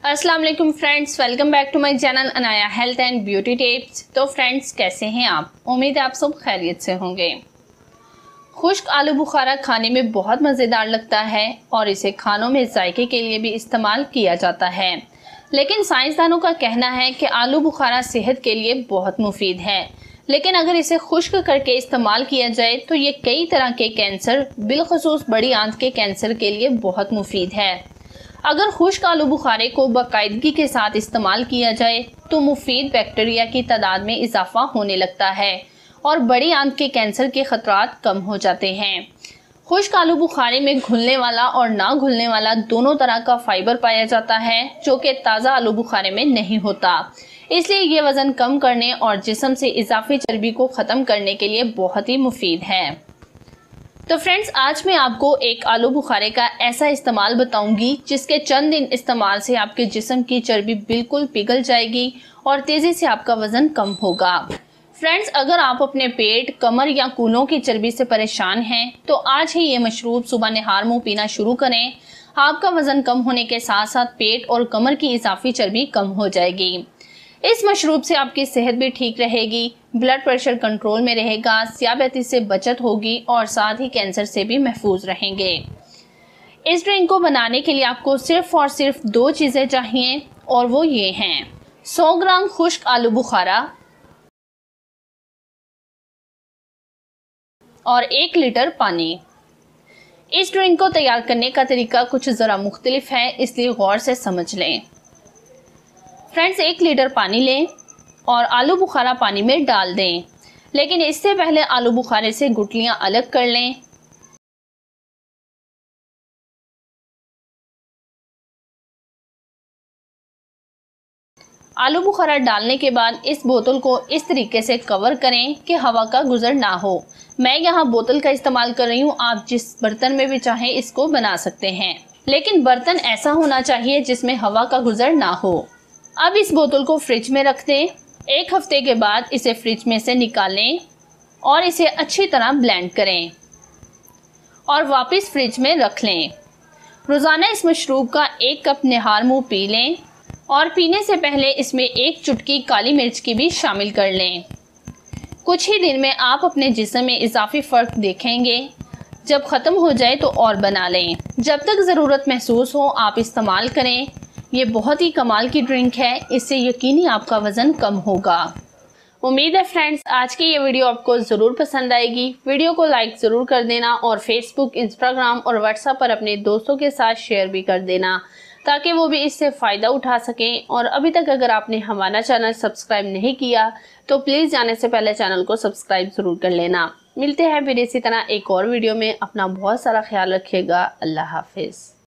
अस्सलाम वालेकुम friends, welcome back to my channel Anaya health and beauty tips. तो friends, कैसे हैं आप? उम्मीद है आप सब खैरियत से होंगे। खुश्क आलू बुखारा खाने में बहुत मज़ेदार लगता है और इसे खानों में जायके के लिए भी इस्तेमाल किया जाता है। लेकिन साइंसदानों का कहना है कि आलू बुखारा सेहत के लिए बहुत मुफीद है, लेकिन अगर इसे खुश्क करके इस्तेमाल किया जाए तो ये कई तरह के कैंसर, बिलखसूस बड़ी आंत के कैंसर के लिए बहुत मुफीद है। अगर खुश्क आलू बुखारे को बाकायदगी के साथ इस्तेमाल किया जाए तो मुफीद बैक्टीरिया की तादाद में इजाफा होने लगता है और बड़ी आंत के कैंसर के खतरात कम हो जाते हैं। खुश्क आलू बुखारे में घुलने वाला और ना घुलने वाला दोनों तरह का फाइबर पाया जाता है, जो कि ताज़ा आलू बुखारे में नहीं होता। इसलिए ये वज़न कम करने और जिस्म से इजाफी चर्बी को ख़त्म करने के लिए बहुत ही मुफीद है। तो फ्रेंड्स, आज मैं आपको एक आलू बुखारे का ऐसा इस्तेमाल बताऊंगी जिसके चंद दिन इस्तेमाल से आपके जिस्म की चर्बी बिल्कुल पिघल जाएगी और तेज़ी से आपका वज़न कम होगा। फ्रेंड्स, अगर आप अपने पेट, कमर या कूल्हों की चर्बी से परेशान हैं तो आज ही ये मशरूब सुबह निहार मुँह पीना शुरू करें। आपका वज़न कम होने के साथ साथ पेट और कमर की इजाफी चर्बी कम हो जाएगी। इस मशरूब से आपकी सेहत भी ठीक रहेगी, ब्लड प्रेशर कंट्रोल में रहेगा, सियाबती से बचत होगी और साथ ही कैंसर से भी महफूज रहेंगे। इस ड्रिंक को बनाने के लिए आपको सिर्फ और सिर्फ दो चीज़ें चाहिए और वो ये हैं 100 ग्राम खुश्क आलू बुखारा और 1 लीटर पानी। इस ड्रिंक को तैयार करने का तरीका कुछ ज़रा मुख्तलिफ है, इसलिए गौर से समझ लें। फ्रेंड्स, 1 लीटर पानी लें और आलू बुखारा पानी में डाल दें, लेकिन इससे पहले आलू बुखारे से गुठलियां अलग कर लें। आलू बुखारा डालने के बाद इस बोतल को इस तरीके से कवर करें कि हवा का गुजर ना हो। मैं यहाँ बोतल का इस्तेमाल कर रही हूँ, आप जिस बर्तन में भी चाहें इसको बना सकते हैं, लेकिन बर्तन ऐसा होना चाहिए जिसमें हवा का गुजर ना हो। अब इस बोतल को फ्रिज में रख दें। 1 हफ्ते के बाद इसे फ्रिज में से निकालें और इसे अच्छी तरह ब्लेंड करें और वापस फ्रिज में रख लें। रोज़ाना इस मशरूब का 1 कप निहार मुँह पी लें और पीने से पहले इसमें 1 चुटकी काली मिर्च की भी शामिल कर लें। कुछ ही दिन में आप अपने जिस्म में इजाफी फ़र्क देखेंगे। जब ख़त्म हो जाए तो और बना लें। जब तक ज़रूरत महसूस हो आप इस्तेमाल करें। ये बहुत ही कमाल की ड्रिंक है, इससे यकीनी आपका वज़न कम होगा। उम्मीद है फ्रेंड्स, आज की ये वीडियो आपको ज़रूर पसंद आएगी। वीडियो को लाइक ज़रूर कर देना और फेसबुक, इंस्टाग्राम और व्हाट्सएप पर अपने दोस्तों के साथ शेयर भी कर देना ताकि वो भी इससे फ़ायदा उठा सकें। और अभी तक अगर आपने हमारा चैनल सब्सक्राइब नहीं किया तो प्लीज़ जाने से पहले चैनल को सब्सक्राइब ज़रूर कर लेना। मिलते हैं फिर इसी तरह एक और वीडियो में। अपना बहुत सारा ख्याल रखिएगा। अल्लाह हाफिज़।